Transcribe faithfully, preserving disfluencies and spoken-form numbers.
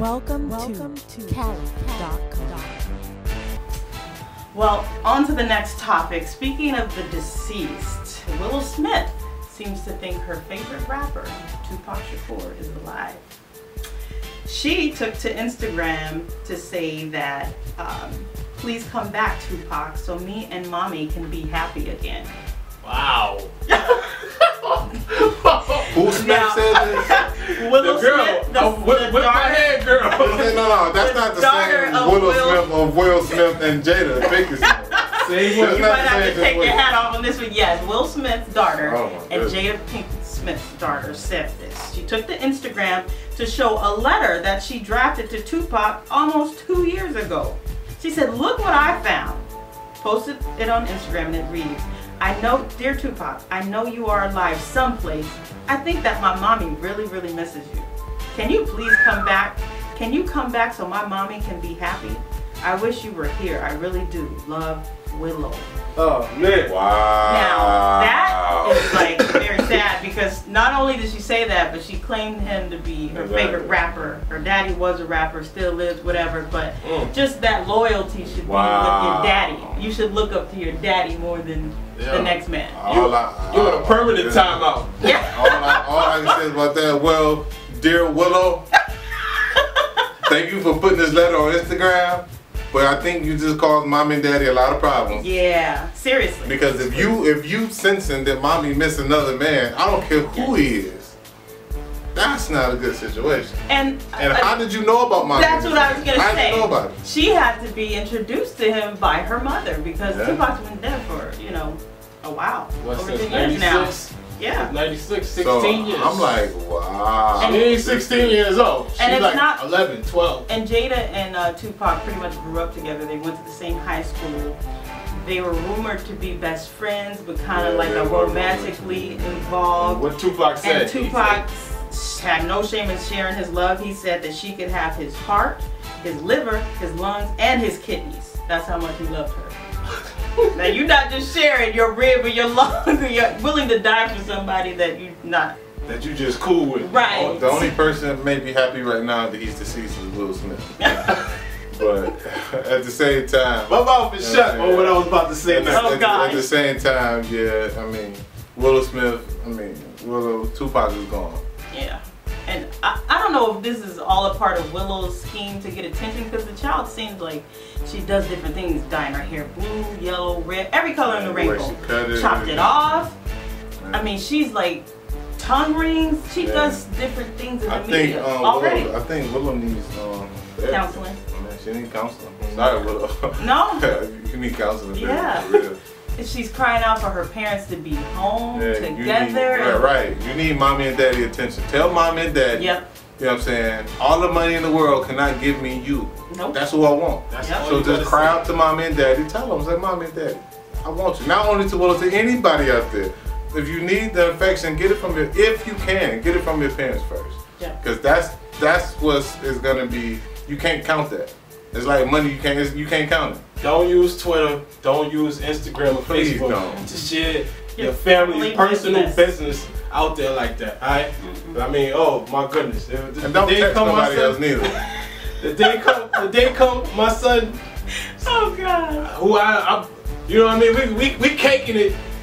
Welcome, Welcome to, to Cali dot com. Well, on to the next topic. Speaking of the deceased, Willow Smith seems to think her favorite rapper, Tupac Shakur, is alive. She took to Instagram to say that, um, please come back, Tupac, so me and mommy can be happy again. Wow. Who Smith said this? Willow The girl. Smith, the, Oh, whip, the whip my daughter, head, girl. No, no, that's The not the daughter same of Willow Will- Smith of Will Smith and Jada Pinkett Smith. See, That's you not might the have same to take your situation. hat off on this one. Yes, Will Smith's daughter Oh my and goodness. Jada Pinkett Smith's daughter said this. She took to Instagram to show a letter that she drafted to Tupac almost two years ago. She said, look what I found. Posted it on Instagram and it reads, I know, dear Tupac, I know you are alive someplace. I think that my mommy really, really misses you. Can you please come back? Can you come back so my mommy can be happy? I wish you were here. I really do. Love, Willow. Oh, man. Wow. Now, that is like very sad because not only did she say that, but she claimed him to be her Exactly. favorite rapper. Her daddy was a rapper, still lives, whatever, but Mm. just that loyalty should be Wow. with your daddy. You should look up to your daddy more than Yeah. the next man. All I, You want a permanent yeah. timeout. Yeah. All I, all I can say about that, well, dear Willow, thank you for putting this letter on Instagram, but I think you just caused mommy and daddy a lot of problems. Yeah, seriously. Because if you if you sensing that mommy miss another man, I don't care who he is, that's not a good situation. And, And uh, how did you know about mommy? that's what I was gonna how say. How did you know about it? She had to be introduced to him by her mother because Yeah. Tupac's been dead for, you know, a while. What, over since ten years now. ninety-six? Yeah. ninety-six, So sixteen years. I'm like, wow. And- she ain't sixteen years old. She's And it's like not- eleven, twelve. And Jada and uh, Tupac pretty much grew up together. They went to the same high school. They were rumored to be best friends, but kind of Yeah, like they a were romantically involved. What Tupac said. And he Tupac had no shame in sharing his love. He said that she could have his heart, his liver, his lungs, and his kidneys. That's how much he loved her. Now you're not just sharing your rib or your lung. You're willing to die for somebody that you're not. said that you just cool with. Right. The only person that may be happy right now that he's deceased is Will Smith. But at the same time, My mouth is Yeah, shut yeah. on what I was about to say at, the, now. Oh, at, the, God. at the same time, yeah, I mean, Willow Smith, I mean, Willow, Tupac is gone. Yeah. And I, I don't know if this is all a part of Willow's scheme to get attention because the child seems like she does different things, dyeing her hair blue, yellow, red, every color in the The way rainbow. she cut it, Chopped it everything. off. Yeah. I mean, she's like tongue rings. She Yeah. does different things in the I think media um, already. Willow, I think Willow needs um, therapy. Counseling. I mean, she needs counseling. Sorry, Willow. No. You need counseling. baby, Yeah. for real. And she's crying out for her parents to be home Yeah, together. you need, yeah, right. You need mommy and daddy attention. Tell mommy and daddy. Yep. You know what I'm saying? All the money in the world cannot give me you. Nope. That's who I want. That's Yep. all So you just gotta cry say. out to mommy and daddy. Tell them, say, mommy and daddy, I want you. Not only to Willow, to anybody out there. If you need the affection, get it from your, if you can, get it from your parents first. Yeah. Because that's that's what is gonna be. You can't count that. It's like money. You can't. It's, you can't count it. Don't use Twitter. Don't use Instagram or Please Facebook don't. to share Your your family's family personal business. business out there like that. Alright? I mean, oh my goodness. The, the And don't day text come, my nobody else son, neither. the day come, the day come, my son, Oh God. who I, I you know what I mean? We we we caking it